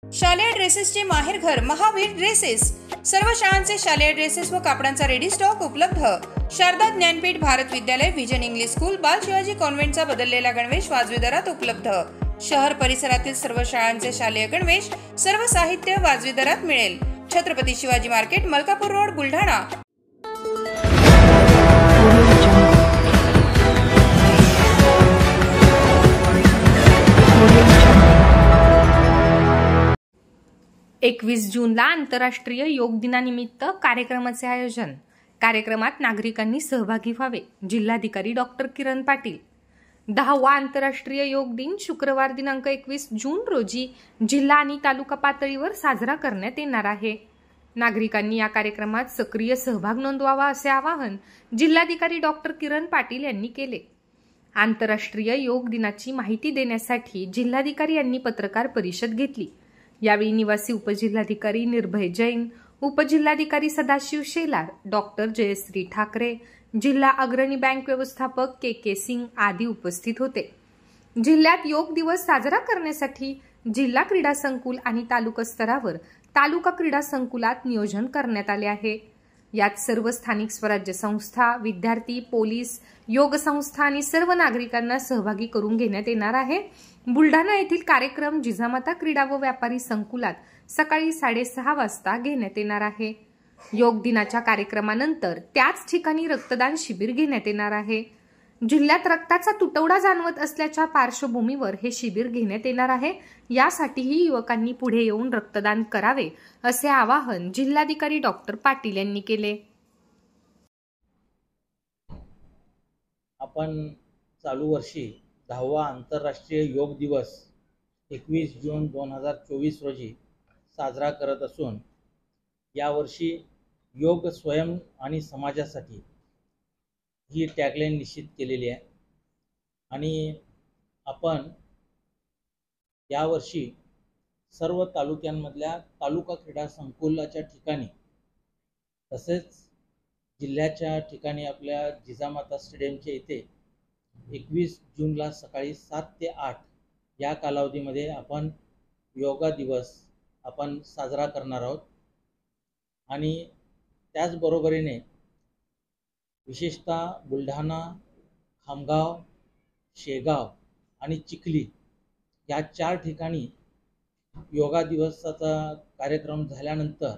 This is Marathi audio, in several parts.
शालेय ड्रेसेसचे माहेरघर महावीर ड्रेसेस। सर्व शाळांचे शालेय ड्रेसेस व कापडांचा रेडी स्टॉक उपलब्ध। शारदा ज्ञानपीठ भारत विद्यालय विजन इंग्लिश स्कूल बाल शिवाजी कॉन्व्हेंटचा बदललेला गणवेश वाजवी दरात उपलब्ध। शहर परिसरातील सर्व शाळांचे शालेय गणवेश सर्व साहित्य वाजवी दरात मिळेल। Chhatrapati Shivaji market, Malkapur road, Buldhana. एकवीस जूनला आंतरराष्ट्रीय योग दिनानिमित्त कार्यक्रमाचे आयोजन। कार्यक्रमात नागरिकांनी सहभागी व्हावे। जिल्हाधिकारी डॉक्टर किरण पाटील। 10वा आंतरराष्ट्रीय योग दिन शुक्रवार दिनांक 21 जून रोजी जिल्हा आणि तालुका पातळीवर साजरा करण्यात येणार आहे। नागरिकांनी या कार्यक्रमात सक्रिय सहभाग नोंदवावा असे आवाहन जिल्हाधिकारी डॉक्टर किरण पाटील यांनी केले। आंतरराष्ट्रीय योग दिनाची माहिती देण्यासाठी जिल्हाधिकारी यांनी पत्रकार परिषद घेतली। यावेळी निवासी उपजिल्हाधिकारी निर्भय जैन, उपजिल्हाधिकारी सदाशिव शेलार, डॉक्टर जयश्री ठाकरे, जिल्हा अग्रणी बँक व्यवस्थापक के सिंग आदी उपस्थित होते। जिल्ह्यात योग दिवस साजरा करण्यासाठी जिल्हा क्रीडा संकुल आणि तालुका स्तरावर तालुका क्रीडा संकुलात नियोजन करण्यात आले आहे। यात सर्व स्थानिक स्वराज्य संस्था, विद्यार्थी, पोलीस, योग संस्था आणि सर्व नागरिकांना सहभागी करून घेण्यात येणार आहे। बुलढाणा येथील कार्यक्रम जिजामाता क्रीडा व व्यापारी संकुलात सकाळी 6:30 वाजता घेण्यात येणार आहे। योग दिनाच्या कार्यक्रमानंतर त्याच ठिकाणी रक्तदान शिबिर घेण्यात येणार आहे। जिल्ह्यात रक्ताचा तुटवडा जाणवत असल्याच्या पार्श्वभूमीवर हे शिबिर घेण्यात येणार आहे। यासाठीही युवकांनी पुढे येऊन रक्तदान करावे असे आवाहन जिल्हाधिकारी डॉक्टर पाटील यांनी केले। आपण चालू वर्षी 10वा आंतरराष्ट्रीय योग दिवस 21 जून 2024 रोजी साजरा करत असून यावर्षी योग स्वयं आणि समाजासाठी ही टॅगलाईन निश्चित केलेली आहे। आणि आपण यावर्षी सर्व तालुक्यांमधल्या तालुका क्रीडा संकुलाच्या ठिकाणी तसेच जिल्ह्याच्या ठिकाणी आपल्या जिजामाता स्टेडियमच्या इथे 21 जूनला सकाळी 7 ते 8 या कालावधीमध्ये आपण योगा दिवस आपण साजरा करणार आहोत। आणि त्याचबरोबरीने विशेषतः बुलढाणा, खामगाव, शेगाव आणि चिखली या 4 ठिकाणी योगा दिवसाचा कार्यक्रम झाल्यानंतर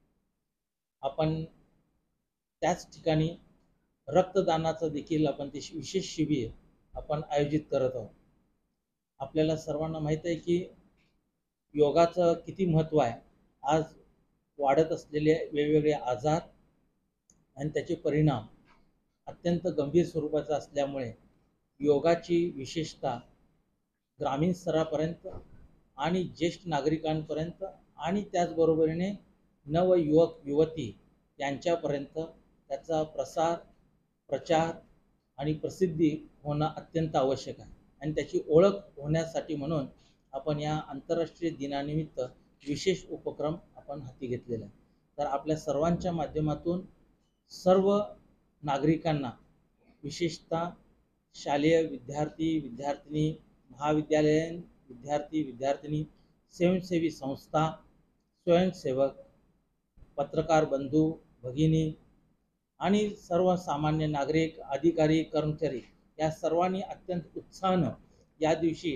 आपण त्याच ठिकाणी रक्तदानाचं देखील आपण ते विशेष शिबिर आपण आयोजित करत आहोत। आपल्याला सर्वांना माहीत आहे की योगाचं किती महत्त्व आहे। आज वाढत असलेले वेगवेगळे आजार आणि त्याचे परिणाम अत्यंत गंभीर स्वरूपाचा असल्यामुळे योगाची विशेषता ग्रामीण स्तरापर्यंत आणि ज्येष्ठ नागरिकांपर्यंत आणि त्याचबरोबरीने नवयुवक युवती यांच्यापर्यंत त्याचा प्रसार, प्रचार आणि प्रसिद्धी होणं अत्यंत आवश्यक आहे। आणि त्याची ओळख होण्यासाठी म्हणून आपण या आंतरराष्ट्रीय दिनानिमित्त विशेष उपक्रम आपण हाती घेतलेला आहे। तर आपल्या सर्वांच्या माध्यमातून सर्व नागरिकांना विशेषतः शालेय विद्यार्थी विद्यार्थिनी, महाविद्यालयीन विद्यार्थी विद्यार्थिनी, स्वयंसेवी संस्था, स्वयंसेवक, पत्रकार बंधू भगिनी आणि सर्वसामान्य नागरिक, अधिकारी, कर्मचारी या सर्वांनी अत्यंत उत्साहानं या दिवशी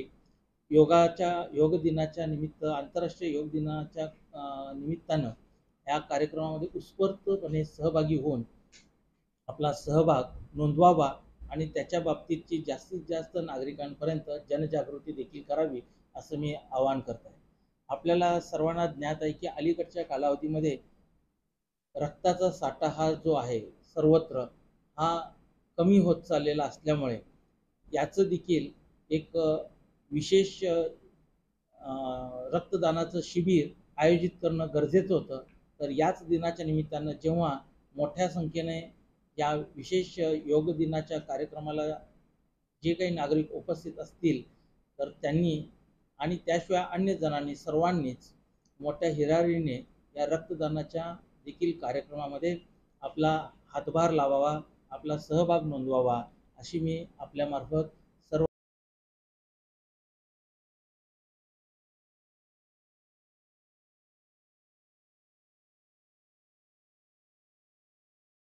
योग दिनाच्या निमित्त आंतरराष्ट्रीय योग दिनाच्या निमित्तानं या कार्यक्रमामध्ये उत्स्फूर्तपणे सहभागी होऊन आपला सहभाग नोंदवावा आणि त्याच्या बाबतीतची जास्तीत जास्त नागरिकांपर्यंत जनजागृती देखील करावी असं मी आवाहन करत आहे। आपल्याला सर्वांना ज्ञात आहे की अलीकडच्या कालावधीमध्ये रक्ताचा साठा हा जो आहे सर्वत्र हा कमी होत चाललेला असल्यामुळे याचं देखील एक विशेष रक्तदानाचं शिबिर आयोजित करणं गरजेचं होतं। तर याच दिनाच्या निमित्तानं जेव्हा मोठ्या संख्येने या विशेष योग दिनाच्या कार्यक्रमाला जे काही नागरिक उपस्थित असतील तर त्यांनी आणि त्याशिवाय अन्य जणांनी सर्वांनीच मोठ्या हिरारीने या रक्तदानाच्या देखील कार्यक्रमामध्ये आपला हातभार लावावा, आपला सहभाग नोंदवावा अशी मी आपल्यामार्फत